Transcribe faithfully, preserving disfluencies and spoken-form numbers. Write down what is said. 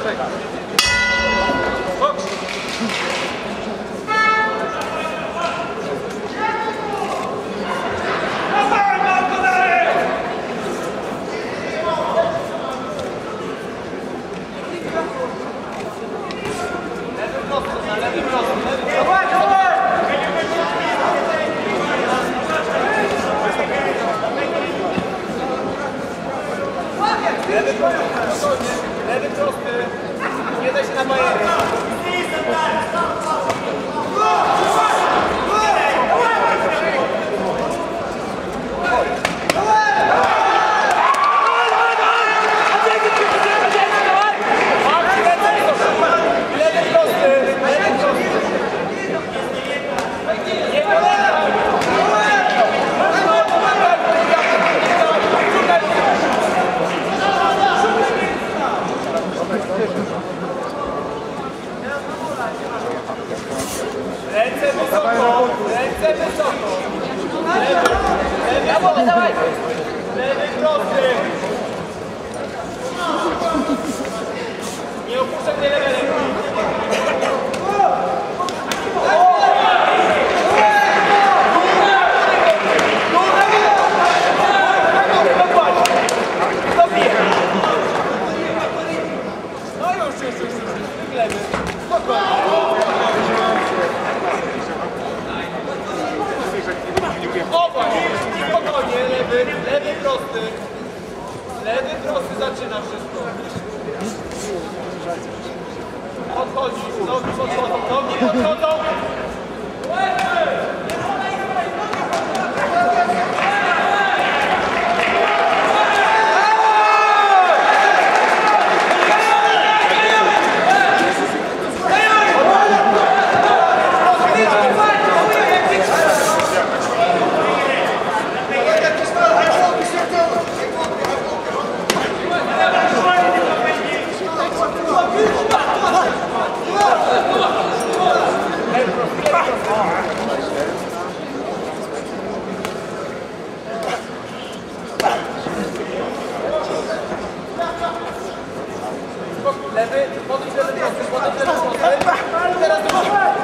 Lewy prosty, nie daj się na bajerę. Ręce wysoko, ręce wysoko. Lewy, lewy, lewy, dawaj. Lewy prosty. Nie opuszczaj mnie lewej ręki. No już, już, już, już. Lewy. Spokojnie, lewy, lewy prosty. Lewy prosty zaczyna wszystko. Odchodzi, nogi podchodzą, nogi podchodzą. Lewy, podejdź lewy prosty, podejdź lewy prosty. Teraz do